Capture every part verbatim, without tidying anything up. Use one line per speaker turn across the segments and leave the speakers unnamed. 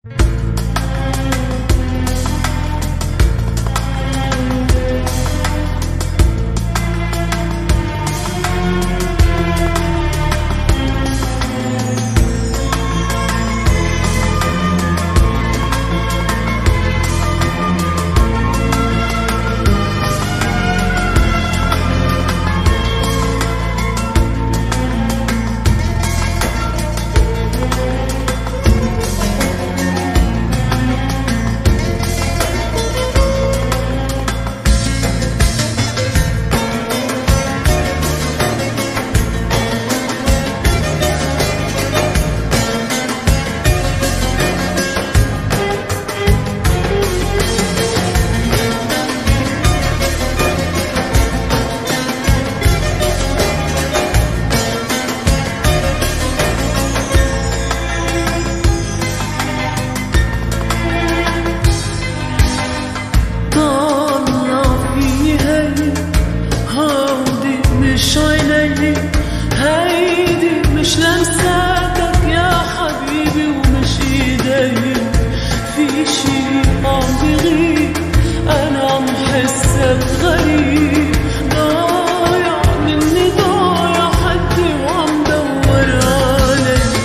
هيدي مش لمساتك يا حبيبي ومش ايدي، في شي عم بغيب انا عم حسك غريب، ضايع مني ضايع حدي وعم دور عليك،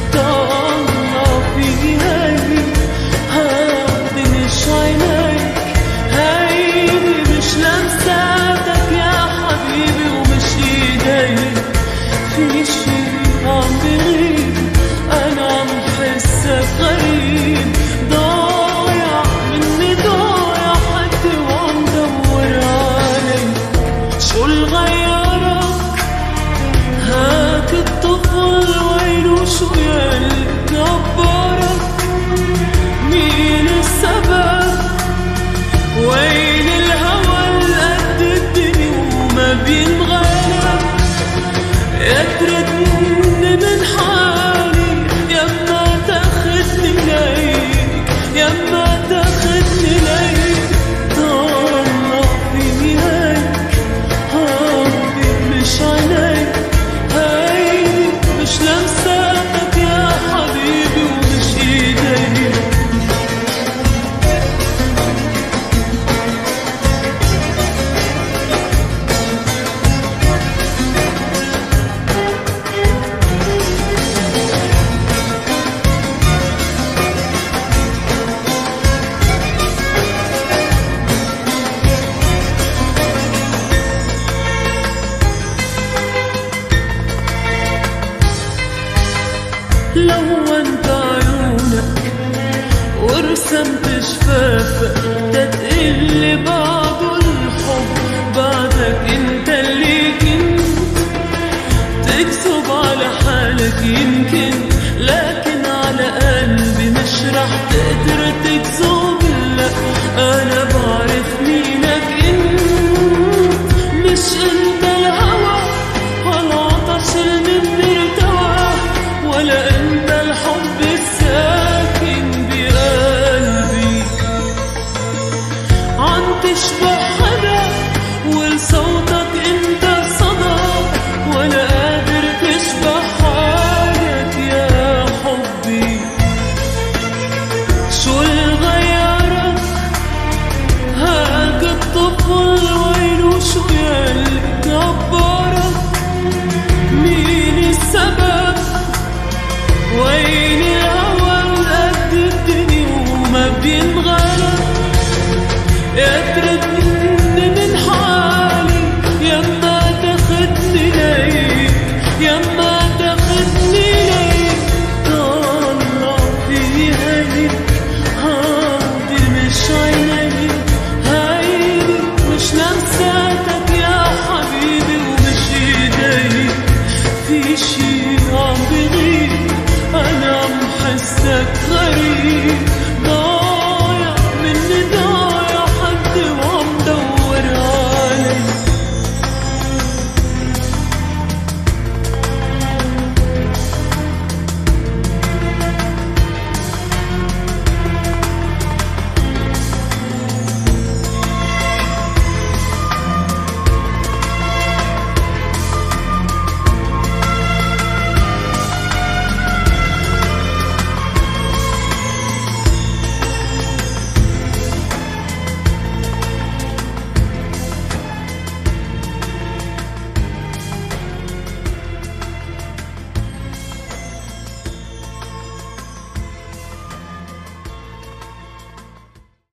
طالع في هيدي هادي مش عينيك، هيدي مش لمساتك يا حبيبي ومش ايدي، في شي عم بغيب أنا عم حسك غريب، ضايع مني ضايع حدي وعم دور عليك، شو الغيرك هاك الطفل وينو شو يلي كبرك، مين السبب وين الهوى القد الدنيا وما بينغلب، اتركني من حالي يما تاخدني ليك يما تاخدني ليك، طلع فيني هيك هادي مش عينيك، هيدي مش لمساتك يا حبيبي ومش ايديك. لونت عيونك ورسمت شفافك تتقلي بعض الحب، بعدك انت اللي كنت تكذب على حالك يمكن، لكن على قلبي مش رح تقدر تكذب، لا انا بعرف مينك انت، مش انت الهوى ولا عطش مني ارتوى، ولا انت الحب الساكن بقلبي، عم تشبه حدا ولصوتك انت صدى، ولا قادر تشبه حالك يا حبي، شو الغيرك هاك الطفل وينو شو يلي كبرك، مين السبب وين الهوى القد الدنيا وما بينغلب، اتركني من حالي يما تاخدني ليك يما تاخدني ليك، طلع في هيك هادي مش عينيك، هيدي مش لمساتك يا حبيبي ومش ايديك، في شي عم بغيب أنا عم حسك غريب.